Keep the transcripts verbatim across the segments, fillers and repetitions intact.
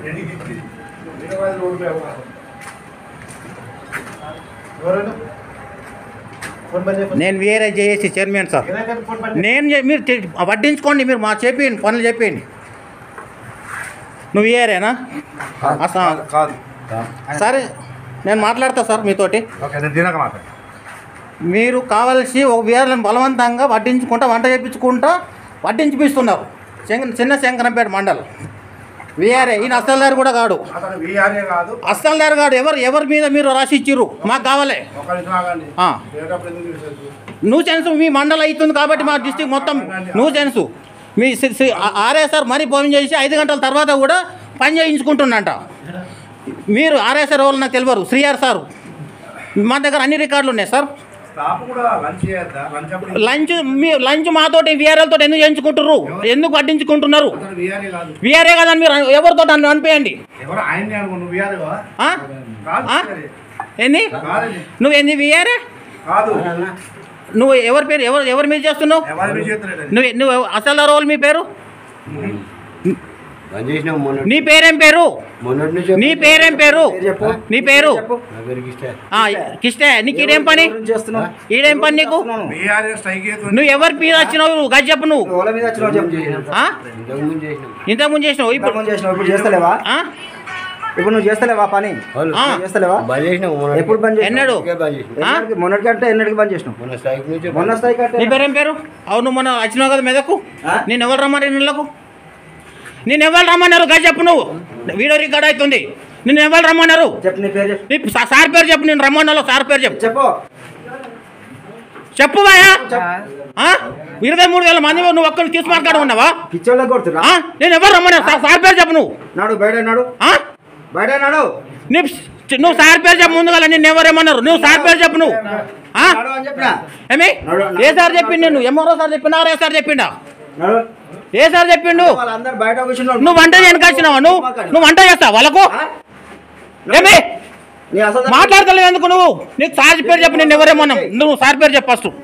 నేను వేరే చేసి చైర్మన్ సార్ నేను మీరు వడ్డించుకోండి మీరు మా చెప్పండి పనులు చెప్పండి నువ్వు వేరేనా కాదు సరే నేను మాట్లాడతా సార్ మీతోటి మీరు కావాల్సి ఒక వీరలను బలవంతంగా వడ్డించుకుంటా వంట చేయించుకుంటా వడ్డించిపిస్తున్నారు చిన్న శంకరంపేట మండలం వీఆర్ఏ ఈయన అస్తల్దారు కూడా కాదు అస్తల్దారు కాదు ఎవరు ఎవరి మీద మీరు రాసి ఇచ్చిర్రు మాకు కావాలి నువ్వు సెన్స్ మీ మండలం అవుతుంది కాబట్టి మా డిస్టిక్ మొత్తం నువ్వు సెన్స్ మీ ఆర్ఎస్ఆర్ మరీ ఫోన్ చేసి ఐదు గంటల తర్వాత కూడా పని చేయించుకుంటున్నంట మీరు ఆర్ఎస్ఆర్ వాళ్ళు నాకు తెలియరు శ్రీఆర్ సార్ మా దగ్గర అన్ని రికార్డులు ఉన్నాయి సార్ లంచ్ మీ లంచ్ మాతోటి వీఆర్ఎల్తో ఎందుకు చేయించుకుంటున్నారు ఎందుకు పట్టించుకుంటున్నారు వీఆర్ఏ కదా మీరు ఎవరితో అనిపించండి ఏంది నువ్వు ఏంది వీఆర్ఏ నువ్వు ఎవరి పేరు ఎవరు ఎవరి మీద చేస్తున్నావు నువ్వు నువ్వు అసలు రోల్ మీ పేరు నీ పేరేం పేరు నీ పేరేం పేరు నీ పేరు కిష్టే నీకు ఈడేం పని ఈడేం పని నీకు నువ్వు ఎవరి మీద వచ్చినావు గది చెప్పు నువ్వు ఇంతకుముందు చేసినావు ఇప్పుడు చేస్తలేవా ఇప్పుడు నువ్వు చేస్తలేవా పని చేస్తలేవా ఎప్పుడు బంద్ ఎన్నడు మొన్నటి కంటే ఎన్నడికి బంద్ చేసినావు మొన్న స్ట్రైక్ అంటే నీ పేరేం పేరు అవును మొన్న వచ్చినావు కదా మెదకు నేను ఎవరు రమ్మని నీళ్ళకు నేను ఎవరు రమ్మన్నారు గది చెప్పు నువ్వు వీడియో రికార్డ్ అవుతుంది నేను ఎవరు రమ్మన్నారు చెప్పు నీ పేరు చెప్పు సార్ పేరు చెప్పు నేను రమ్మన్నా సార్ పేరు చెప్పు చెప్పు చెప్పు బాయా ఇరవై మూడు వేల మంది నువ్వు ఒక్కరు తీసి మాట్లాడు ఉన్నావా పిచ్చోళ్ళకి కొడుతున్నా నేను ఎవరు రమ్మన్నా సార్ పేరు చెప్పు నువ్వు నాడు బయట నాడు బయట నాడు నువ్వు సార్ పేరు చెప్పు ముందుగా నేను ఎవరేమన్నారు నువ్వు సార్ పేరు చెప్పు నువ్వు ఏమి ఏ సార్ చెప్పిండు నువ్వు ఎంఆర్ఓ సార్ చెప్పిండా ఆర్ఏ సార్ చెప్పిండా ఏ సార్ చెప్పిండు నువ్వు వంట చేయడానికి వచ్చినావా నువ్వు నువ్వు వంట చేస్తావు వాళ్ళకు ఏమి మాట్లాడతలేవు ఎందుకు నువ్వు నీకు సార్ పేరు చెప్పు నేను ఎవరేమన్నా నువ్వు సార్ పేరు చెప్పు ఫస్ట్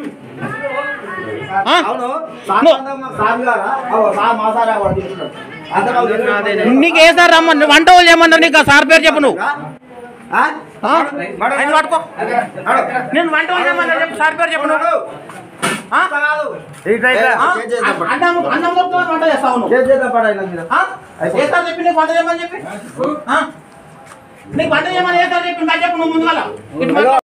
నీకు ఏ సార్ రమ్మని వంట వాళ్ళు ఏమన్నారు నీకు సార్ పేరు చెప్పు నువ్వు పట్టుకో నేను వంట వాళ్ళు ఏమన్నా చెప్పు సార్ పేరు చెప్పు నువ్వు వంట చేస్తావు చెప్పి నీకు వంట చేయమని చెప్పి నీకు వంట చేయమని ఏ సార్ చెప్పి చెప్పు నువ్వు ముందుగా